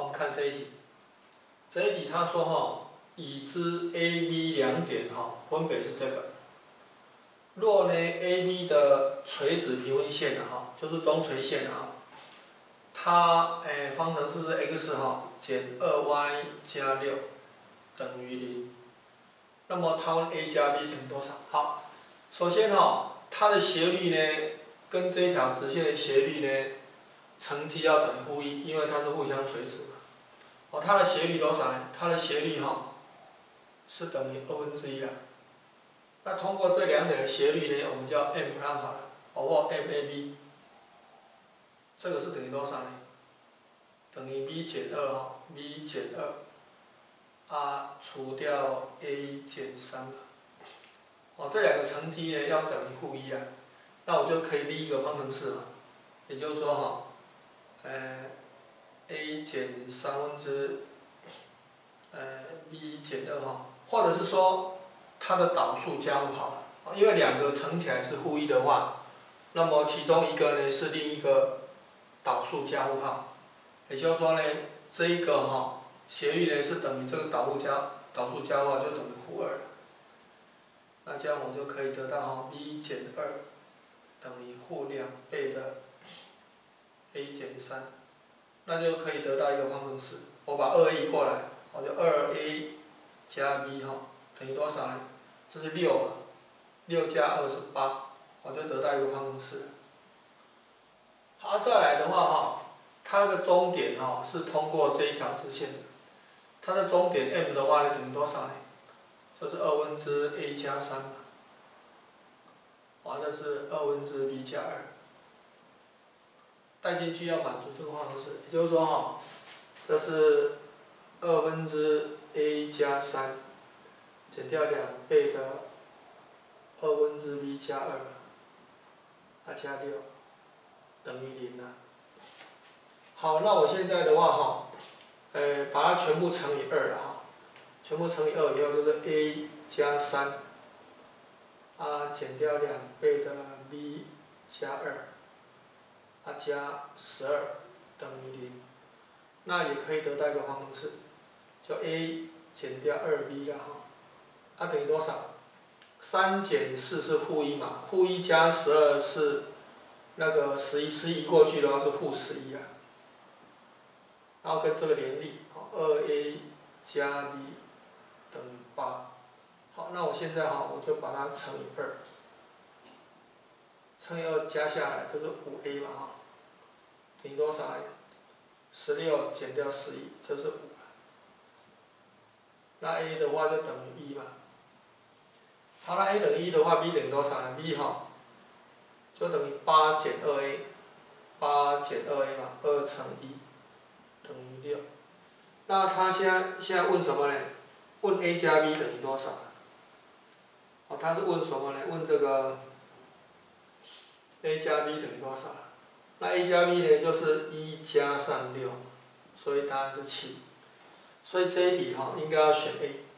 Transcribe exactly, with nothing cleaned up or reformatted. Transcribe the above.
好，我们看这一题。这一题他说哈，已知 A、B 两点哈，分别是这个。若呢 A、B 的垂直平行线的哈，就是中垂线啊，它诶、欸、方程式是 x 哈减二 y 加六等于零。那么它问 A 加 B 等于多少？好，首先哈，它的斜率呢跟这一条直线的斜率呢，乘积要等于负一，因为它是互相垂直嘛。哦，它的斜率多少呢？它的斜率哈是等于二分之一啊。那通过这两点的斜率呢，我们叫 m 让好了，或 m a b， 这个是等于多少呢？等于 b 减二哈 ，b 减二，啊除掉 a 减三嘛。哦，这两个乘积呢要等于负一啊，那我就可以立一个方程式嘛，也就是说哈，呃 a 减三分之呃 b 减二哈，或者是说它的导数加务好了，因为两个乘起来是负一的话，那么其中一个呢是另一个导数加务号，也就是说呢，这一个哈斜率呢是等于这个导数加导数加务号就等于负二了，那这样我就可以得到哈 b 减二等于负两倍的 a 减三，那就可以得到一个方程式，我把二 a 移过来，我就二 a 加 b 哈等于多少呢？这是六嘛，六加二是八，我就得到一个方程式。好，再来的话哈，它那个终点哈是通过这一条直线的，它的终点 m 的话呢等于多少呢？这是二分之 a 加三嘛，完了是二分之 b 加二，带进去要满足这个方程式，也就是说哈，这是二分之 a 加三。减掉两倍的二分之 b 加二，啊加六，等于零了。好，那我现在的话哈，呃，把它全部乘以二了哈，全部乘以二以后就是 a 加三，啊减掉两倍的 b 加二，啊加十二等于零，那也可以得到一个方程式，就 a 减掉二 b 了哈。它、啊、等于多少？三减四是负一嘛，负一加十二是那个十一，十一移过去的话是负十一啊。然后跟这个联立，好，二 a 加 b 等于八。好，那我现在哈，我就把它乘以二，乘以二加下来就是五 a 嘛哈，等于多少呢？十六减掉十一，这是五。那 a 的话就等于一嘛。好，那 a 等于一的话 ，b 等于多少呢 ？b 哈，就等于八减二 a， 八减二 a 嘛，二乘一等于六。那他现在现在问什么呢？问 a 加 b 等于多少？哦，他是问什么呢？问这个 a 加 b 等于多少？那 a 加 b 呢，就是一加上六，所以答案是七。所以这一题哈，应该要选 A。